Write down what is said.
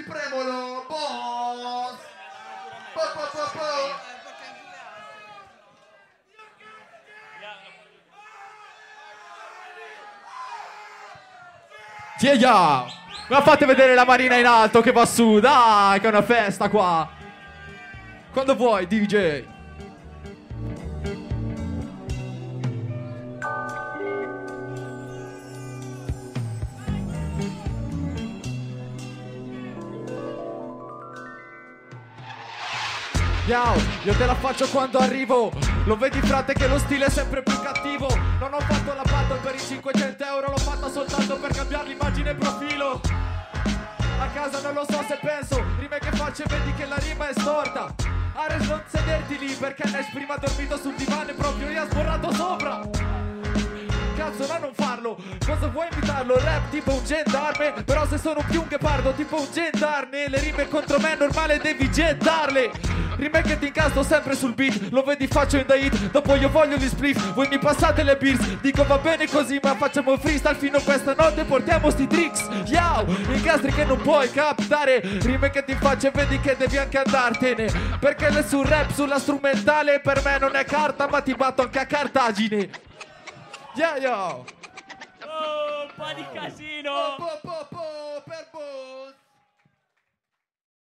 Premolo, boss. Yeah. Ma fate vedere la manina in alto che va su, dai, che è una festa qua. Quando vuoi, DJ. Io te la faccio quando arrivo. Lo vedi frate che lo stile è sempre più cattivo. Non ho fatto la battle per i 500 euro, l'ho fatta soltanto per cambiare l'immagine e profilo. A casa non lo so se penso, rime che faccio e vedi che la rima è storta. Ares non sederti lì perché Nash prima ha dormito sul divano e proprio io ha sborrato sopra. Cazzo, no, non farlo. Cosa vuoi invitarlo? Rap tipo un gendarme. Però se sono più un ghepardo tipo un gendarme, le rime contro me è normale, devi gettarle. Rime che ti incastro sempre sul beat. Lo vedi faccio in the hit. Dopo io voglio gli spliff. Voi mi passate le beers. Dico va bene così ma facciamo freestyle fino a questa notte. Portiamo sti tricks. Yo, incastri che non puoi captare. Rime che ti faccio e vedi che devi anche andartene. Perché nessun rap sulla strumentale per me non è carta, ma ti batto anche a Cartagine. Yeah, yo. Oh, un po' di casino.